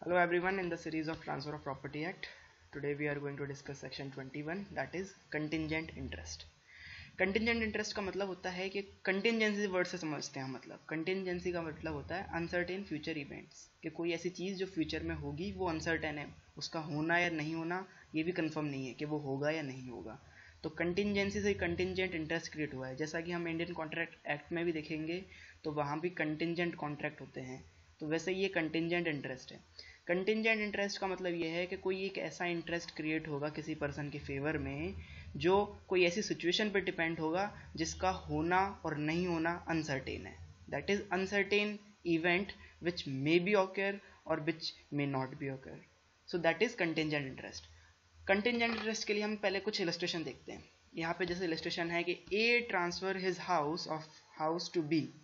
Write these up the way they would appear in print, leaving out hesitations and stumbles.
Hello everyone, in the series of Transfer of Property Act, today we are going to discuss Section 21, that is Contingent Interest. Contingent Interest का मतलब होता है कि contingency word से समझते हैं। मतलब contingency का मतलब होता है uncertain future events, कि कोई ऐसी चीज़ जो फ्यूचर में होगी वो uncertain है, उसका होना या नहीं होना ये भी कंफर्म नहीं है कि वो होगा या नहीं होगा। तो कंटिंजेंसी से कंटिंजेंट इंटरेस्ट क्रिएट हुआ है। जैसा कि हम इंडियन कॉन्ट्रैक्ट एक्ट में भी देखेंगे तो वहाँ भी कंटिंजेंट कॉन्ट्रैक्ट होते हैं, तो वैसे ये कंटिंजेंट इंटरेस्ट है। कंटिंजेंट इंटरेस्ट का मतलब ये है कि कोई एक ऐसा इंटरेस्ट क्रिएट होगा किसी पर्सन के फेवर में जो कोई ऐसी सिचुएशन पर डिपेंड होगा जिसका होना और नहीं होना अनसर्टेन है। That is uncertain event which may be occur और which may not be occur. So that is contingent interest. Contingent interest के लिए हम पहले कुछ इलस्ट्रेशन देखते हैं। यहाँ पे जैसे इलस्ट्रेशन है कि A transfer his house of house to B.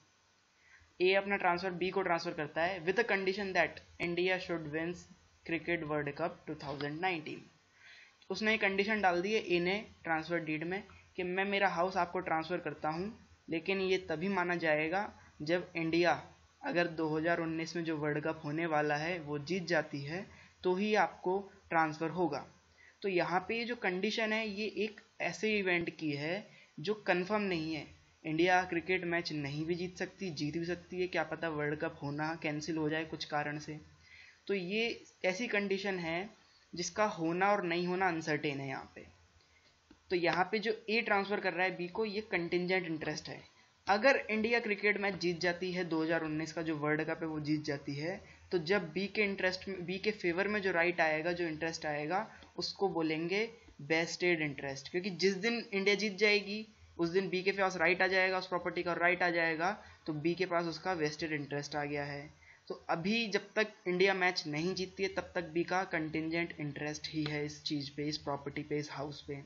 A अपना ट्रांसफर बी को ट्रांसफर करता है with a condition that India should wins cricket world cup 2019। उसने एक कंडीशन डाल दी है ए ने ट्रांसफर डीड में कि मैं मेरा हाउस आपको ट्रांसफर करता हूँ, लेकिन ये तभी माना जाएगा जब इंडिया अगर 2019 में जो वर्ल्ड कप होने वाला है वो जीत जाती है तो ही आपको ट्रांसफ़र होगा। तो यहाँ पे जो कंडीशन है ये एक ऐसे इवेंट की है जो कंफर्म नहीं है। इंडिया क्रिकेट मैच नहीं भी जीत सकती, जीत भी सकती है, क्या पता वर्ल्ड कप होना कैंसिल हो जाए कुछ कारण से। तो ये ऐसी कंडीशन है जिसका होना और नहीं होना अनसर्टेन है यहाँ पे। तो यहाँ पे जो ए ट्रांसफ़र कर रहा है बी को, ये कंटिंजेंट इंटरेस्ट है। अगर इंडिया क्रिकेट मैच जीत जाती है 2019 का जो वर्ल्ड कप है वो जीत जाती है, तो जब बी के इंटरेस्ट में, बी के फेवर में जो राइट आएगा, जो इंटरेस्ट आएगा, उसको बोलेंगे वेस्टेड इंटरेस्ट। क्योंकि जिस दिन इंडिया जीत जाएगी उस दिन बी के पास राइट आ जाएगा, उस प्रॉपर्टी का राइट आ जाएगा, तो बी के पास उसका वेस्टेड इंटरेस्ट आ गया है। तो अभी जब तक इंडिया मैच नहीं जीतती है तब तक बी का कंटिंजेंट इंटरेस्ट ही है इस चीज़ पे, इस प्रॉपर्टी पे, इस हाउस पे।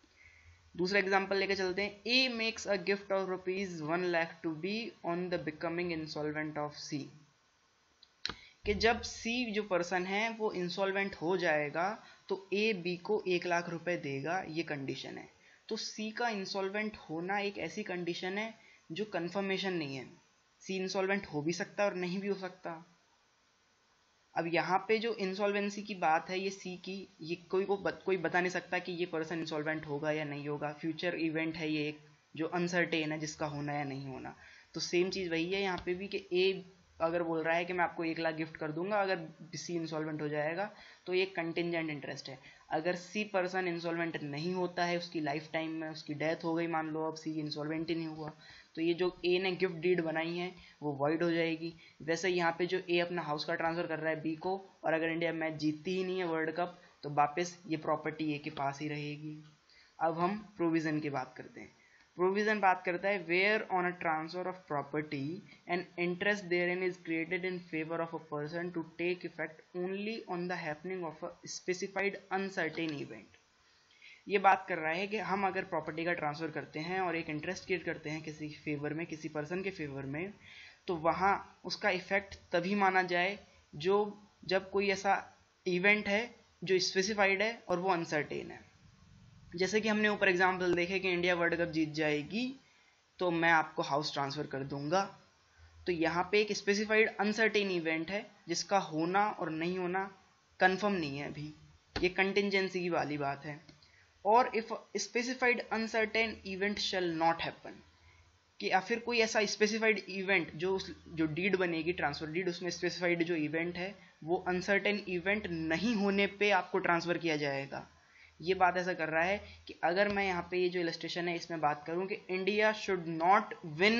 दूसरा एग्जांपल लेके चलते हैं। A makes a gift of ₹1,00,000 to B on the becoming insolvent of C. कि जब सी जो पर्सन है वो इंसॉल्वेंट हो जाएगा तो ए बी को 1,00,000 रुपए देगा, ये कंडीशन है। तो सी का इंसॉल्वेंट होना एक ऐसी कंडीशन है जो कंफर्मेशन नहीं है। सी इंसॉल्वेंट हो भी सकता है और नहीं भी हो सकता। अब यहाँ पे जो इंसॉल्वेंसी की बात है ये सी की, ये कोई बता नहीं सकता कि ये पर्सन इंसॉल्वेंट होगा या नहीं होगा। फ्यूचर इवेंट है ये एक जो अनसर्टेन है, जिसका होना या नहीं होना। तो सेम चीज़ वही है यहाँ पे भी कि ए अगर बोल रहा है कि मैं आपको 1,00,000 गिफ्ट कर दूंगा अगर सी इंसॉल्वेंट हो जाएगा, तो ये कंटिंजेंट इंटरेस्ट है। अगर सी पर्सन इंसॉल्वेंट नहीं होता है, उसकी लाइफ टाइम में उसकी डेथ हो गई मान लो, अब सी इंसॉल्वेंट ही नहीं हुआ, तो ये जो ए ने गिफ्ट डीड बनाई है वो वॉइड हो जाएगी। वैसे यहाँ पे जो ए अपना हाउस का ट्रांसफ़र कर रहा है बी को, और अगर इंडिया मैच जीतती ही नहीं है वर्ल्ड कप, तो वापस ये प्रॉपर्टी ए के पास ही रहेगी। अब हम प्रोविज़न की बात करते हैं। प्रोविज़न बात करता है where on a transfer of property and interest therein is created in favour of a person to take effect only on the happening of a specified uncertain event. ये बात कर रहा है कि हम अगर प्रॉपर्टी का ट्रांसफ़र करते हैं और एक इंटरेस्ट क्रिएट करते हैं किसी फेवर में, किसी पर्सन के फेवर में, तो वहाँ उसका इफेक्ट तभी माना जाए जो जब कोई ऐसा इवेंट है जो स्पेसिफाइड है और वो अनसर्टेन है। जैसे कि हमने ऊपर एग्जांपल देखे कि इंडिया वर्ल्ड कप जीत जाएगी तो मैं आपको हाउस ट्रांसफ़र कर दूंगा। तो यहाँ पे एक स्पेसिफाइड अनसर्टेन इवेंट है जिसका होना और नहीं होना कंफर्म नहीं है अभी। ये कंटिंजेंसी की वाली बात है। और if specified uncertain event shall not happen, कि या फिर कोई ऐसा स्पेसिफाइड इवेंट जो डीड बनेगी, ट्रांसफर डीड, उसमें स्पेसिफाइड जो इवेंट है वो अनसर्टेन इवेंट नहीं होने पे आपको ट्रांसफ़र किया जाएगा। ये बात ऐसा कर रहा है कि अगर मैं यहाँ पे ये जो इलस्ट्रेशन है इसमें बात करूँ कि India should not win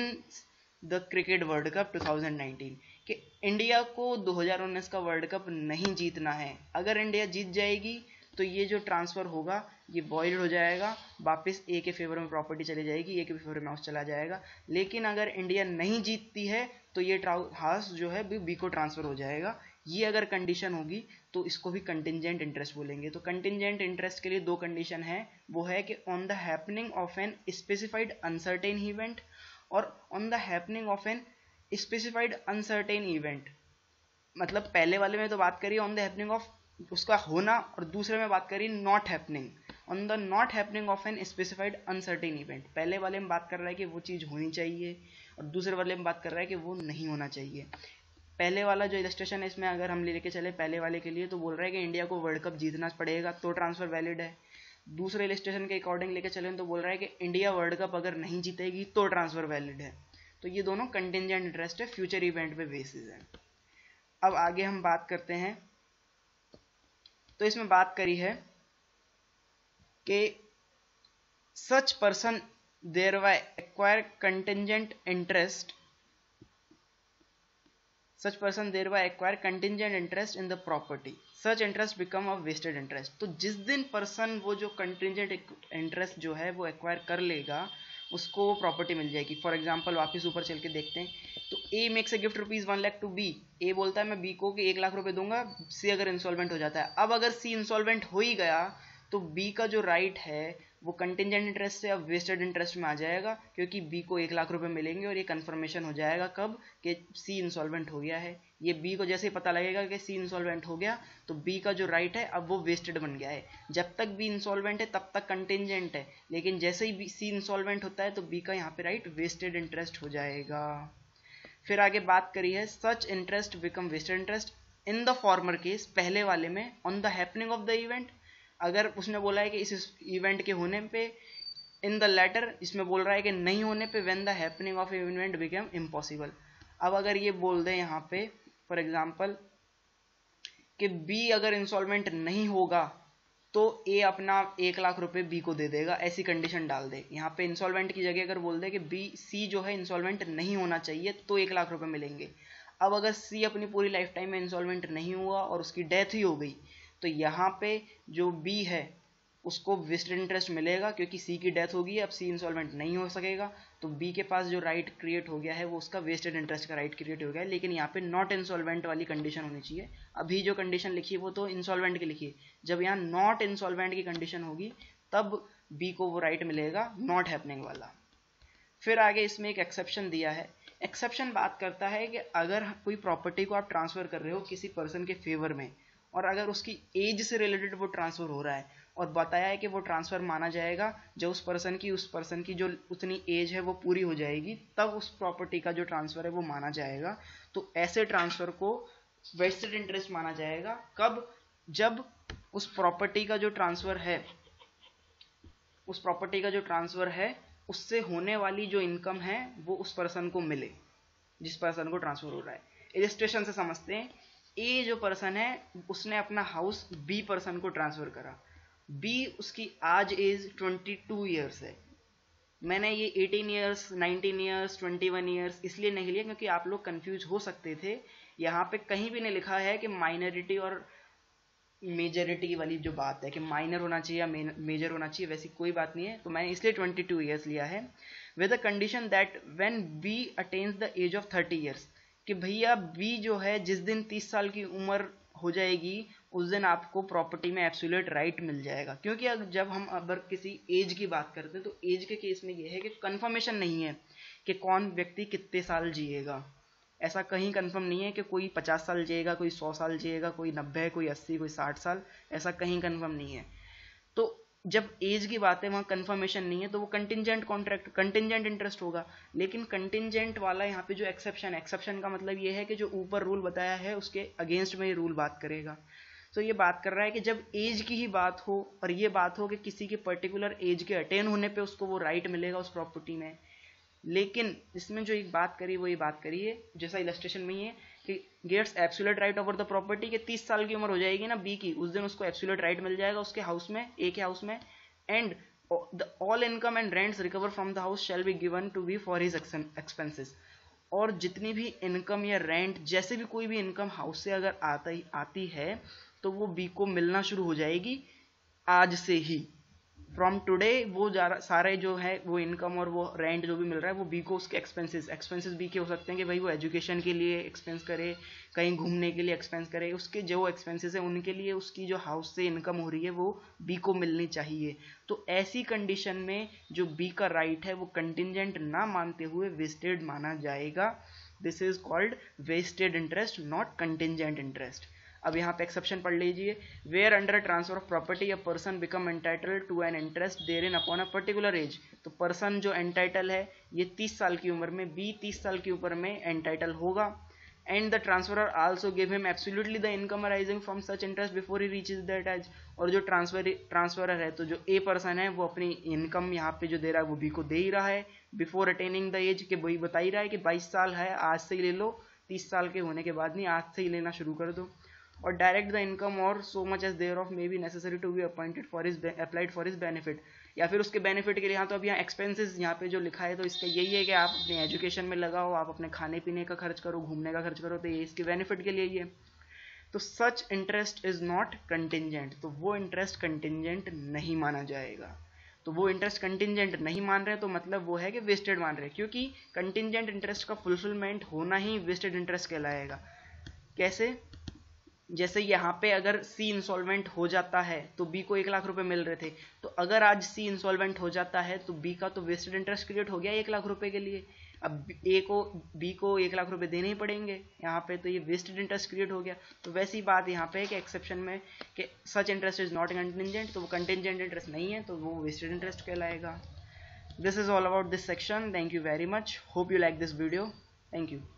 the cricket world cup 2019, कि इंडिया को 2019 का वर्ल्ड कप नहीं जीतना है। अगर इंडिया जीत जाएगी तो ये जो ट्रांसफ़र होगा ये वॉइड हो जाएगा, वापस ए के फेवर में प्रॉपर्टी चली जाएगी, ए के फेवर में हाउस चला जाएगा। लेकिन अगर इंडिया नहीं जीतती है तो ये हाउस जो है बी को ट्रांसफ़र हो जाएगा। ये अगर कंडीशन होगी तो इसको भी कंटिंजेंट इंटरेस्ट बोलेंगे। तो कंटिंजेंट इंटरेस्ट के लिए दो कंडीशन है, वो है कि on the happening of an specified uncertain event और on the happening of an specified uncertain event. मतलब पहले वाले में तो बात करी ऑन द हैपनिंग ऑफ उसका होना, और दूसरे में बात करी not happening, on the not happening of an specified uncertain event. पहले वाले में बात कर रहा है कि वो चीज़ होनी चाहिए और दूसरे वाले में बात कर रहा है कि वो नहीं होना चाहिए। पहले वाला जो इलस्ट्रेशन है इसमें अगर हम लेके चले पहले वाले के लिए तो बोल रहा है कि इंडिया को वर्ल्ड कप जीतना पड़ेगा तो ट्रांसफर वैलिड है। दूसरे इलस्ट्रेशन के अकॉर्डिंग लेके चले तो बोल रहा है कि इंडिया वर्ल्ड कप अगर नहीं जीतेगी तो ट्रांसफर वैलिड है। तो ये दोनों कंटिंजेंट इंटरेस्ट है, फ्यूचर इवेंट पे बेसिस है। अब आगे हम बात करते हैं, तो इसमें बात करी है कि such person thereby acquire contingent interest in the property, such interest become a vested interest। तो जिस दिन पर्सन वो जो कंटिंजेंट इंटरेस्ट जो है वो एक्वायर कर लेगा उसको वो प्रॉपर्टी मिल जाएगी। फॉर एग्जांपल वापस ऊपर चल के देखते हैं, तो A makes a gift rupees 1 lakh to B. A बोलता है मैं बी को कि 1 लाख रुपए दूंगा, सी अगर इंसॉल्वेंट हो जाता है। अब अगर सी इंसॉल्वेंट हो ही गया तो बी का जो राइट है वो कंटिंजेंट इंटरेस्ट से अब वेस्टेड इंटरेस्ट में आ जाएगा, क्योंकि बी को 1 लाख रुपए मिलेंगे और ये कंफर्मेशन हो जाएगा कब कि सी इंसॉल्वेंट हो गया है। ये बी को जैसे ही पता लगेगा कि सी इंसॉल्वेंट हो गया तो बी का जो राइट है अब वो वेस्टेड बन गया है। जब तक बी इंसॉल्वेंट है तब तक कंटिंजेंट है, लेकिन जैसे ही सी इंसॉल्वेंट होता है तो बी का यहाँ पे राइट वेस्टेड इंटरेस्ट हो जाएगा। फिर आगे बात करी है such interest become vested interest in the former case, पहले वाले में on the happening of the event. अगर उसने बोला है कि इस इवेंट के होने पे, इन द लेटर इसमें बोल रहा है कि नहीं होने पे when the happening of event become impossible. अब अगर ये बोल दे यहाँ पे फॉर एग्जांपल कि बी अगर इंसॉल्वेंट नहीं होगा तो ए अपना 1 लाख रुपए बी को दे देगा, ऐसी कंडीशन डाल दे। यहाँ पे इंसॉल्वेंट की जगह अगर बोल दे कि बी सी जो है इंसॉल्वेंट नहीं होना चाहिए तो 1 लाख रुपए मिलेंगे। अब अगर सी अपनी पूरी लाइफ टाइम में इंसॉल्वेंट नहीं हुआ और उसकी डेथ ही हो गई तो यहाँ पे जो बी है उसको वेस्टेड इंटरेस्ट मिलेगा, क्योंकि सी की डेथ होगी, अब सी इंसॉल्वेंट नहीं हो सकेगा तो बी के पास जो राइट क्रिएट हो गया है वो उसका वेस्टेड इंटरेस्ट का राइट क्रिएट हो गया है। लेकिन यहाँ पे नॉट इंसॉल्वेंट वाली कंडीशन होनी चाहिए। अभी जो कंडीशन लिखी है वो तो इंसॉल्वेंट की लिखी है, जब यहाँ नॉट इंसॉल्वेंट की कंडीशन होगी तब बी को वो राइट मिलेगा, नॉट हैपनिंग वाला। फिर आगे इसमें एक एक्सेप्शन दिया है। एक्सेप्शन बात करता है कि अगर कोई प्रॉपर्टी को आप ट्रांसफर कर रहे हो किसी पर्सन के फेवर में और अगर उसकी एज से रिलेटेड वो ट्रांसफर हो रहा है और बताया है कि वो ट्रांसफर माना जाएगा जब उस पर्सन की जो उतनी एज है वो पूरी हो जाएगी, तब उस प्रॉपर्टी का जो ट्रांसफर है वो माना जाएगा। तो ऐसे ट्रांसफर को वेस्टेड इंटरेस्ट माना जाएगा कब, जब उस प्रॉपर्टी का जो ट्रांसफर है उससे होने वाली जो इनकम है वो उस पर्सन को मिले जिस पर्सन को ट्रांसफर हो रहा है। इलस्ट्रेशन से समझते हैं, ए जो पर्सन है उसने अपना हाउस बी पर्सन को ट्रांसफर करा। बी उसकी आज एज 22 ईयर्स है। मैंने ये 18 ईयर्स 19 ईयर्स 21 ईयर्स इसलिए नहीं लिया क्योंकि आप लोग कंफ्यूज हो सकते थे। यहाँ पे कहीं भी नहीं लिखा है कि माइनॉरिटी और मेजॉरिटी वाली जो बात है कि माइनर होना चाहिए या मेजर होना चाहिए, वैसी कोई बात नहीं है। तो मैंने इसलिए 22 ईयर्स लिया है with the condition that when B attains the age of 30 years, कि भैया बी जो है जिस दिन 30 साल की उम्र हो जाएगी उस दिन आपको प्रॉपर्टी में एब्सोल्यूट राइट मिल जाएगा। क्योंकि जब हम अगर किसी एज की बात करते हैं तो एज के केस में यह है कि कंफर्मेशन नहीं है कि कौन व्यक्ति कितने साल जिएगा। ऐसा कहीं कंफर्म नहीं है कि कोई 50 साल जिएगा, कोई 100 साल जिएगा, कोई 90, कोई 80, कोई 60 साल, ऐसा कहीं कंफर्म नहीं है। तो जब एज की बात है वहाँ कंफर्मेशन नहीं है तो वो कंटिंजेंट इंटरेस्ट होगा। लेकिन कंटिंजेंट वाला यहाँ पे जो एक्सेप्शन का मतलब ये है कि जो ऊपर रूल बताया है उसके अगेंस्ट में ये रूल बात करेगा। तो ये बात कर रहा है कि जब एज की ही बात हो और ये बात हो कि किसी के पर्टिकुलर एज के अटेन होने पे उसको वो राइट मिलेगा उस प्रॉपर्टी में। लेकिन इसमें जो एक बात करी वो ये बात करी है जैसा इलस्ट्रेशन में ही है कि gets absolute right over the property, के 30 साल की उम्र हो जाएगी ना बी की, उस दिन उसको एब्सोल्यूट राइट मिल जाएगा उसके हाउस में, ए के हाउस में। And the all income and rents recover from the house shall be given to B for his expenses. और जितनी भी इनकम या रेंट जैसे भी कोई भी इनकम हाउस से अगर आती है तो वो बी को मिलना शुरू हो जाएगी आज से ही। फ्रॉम टुडे वो सारे जो है वो इनकम और वो रेंट जो भी मिल रहा है वो बी को उसके एक्सपेंसेस बी के हो सकते हैं कि भाई वो एजुकेशन के लिए एक्सपेंस करे, कहीं घूमने के लिए एक्सपेंस करे, उसके जो एक्सपेंसेस है उनके लिए उसकी जो हाउस से इनकम हो रही है वो बी को मिलनी चाहिए। तो ऐसी कंडीशन में जो बी का राइट है वो कंटिंजेंट ना मानते हुए वेस्टेड माना जाएगा। This is called vested interest, not contingent interest. अब यहाँ पे एक्सेप्शन पढ़ लीजिए, where under transfer of property a person become entitled to an interest there in upon a particular age. तो पर्सन जो एंटाइटल है ये 30 साल की उम्र में, बी 30 साल की उम्र में एंटाइटल होगा and the transferor also give him absolutely the income arising from such interest before he reaches that age. और जो ट्रांसफरर है, तो जो ए पर्सन है वो अपनी इनकम यहाँ पे जो दे रहा है वो बी को दे ही रहा है बिफोर अटेनिंग द एज, के वही बता ही रहा है कि 22 साल है, आज से ही ले लो, 30 साल के होने के बाद नहीं, आज से ही लेना शुरू कर दो. और डायरेक्ट द इनकम और so much as there of may be necessary to be appointed for his applied for his benefit, या फिर उसके बेनिफिट के लिए. यहाँ तो अब यहाँ एक्सपेंसेस यहाँ पे जो लिखा है तो इसका यही है कि आप अपने एजुकेशन में लगाओ, आप अपने खाने पीने का खर्च करो, घूमने का खर्च करो, तो ये इसके बेनिफिट के लिए ही है. तो such interest is not contingent, तो वो इंटरेस्ट कंटिंजेंट नहीं माना जाएगा. तो वो इंटरेस्ट कंटिंजेंट नहीं मान रहे तो मतलब वो है कि वेस्टेड मान रहे, क्योंकि कंटिंजेंट इंटरेस्ट का फुलफिलमेंट होना ही वेस्टेड इंटरेस्ट कहलाएगा. कैसे? जैसे यहाँ पे अगर सी इंसॉल्वेंट हो जाता है तो बी को 1 लाख रुपए मिल रहे थे, तो अगर आज सी इंसॉल्वेंट हो जाता है तो बी का तो वेस्टेड इंटरेस्ट क्रिएट हो गया 1 लाख रुपए के लिए. अब बी को 1 लाख रुपए देने ही पड़ेंगे यहाँ पे, तो ये वेस्टेड इंटरेस्ट क्रिएट हो गया. तो वैसी बात यहाँ पे है कि एक्सेप्शन में कि such interest is not contingent, तो वो कंटिंजेंट इंटरेस्ट नहीं है, तो वो वेस्टेड इंटरेस्ट कहलाएगा. This is all about this section. Thank you very much. Hope you like this video. Thank you.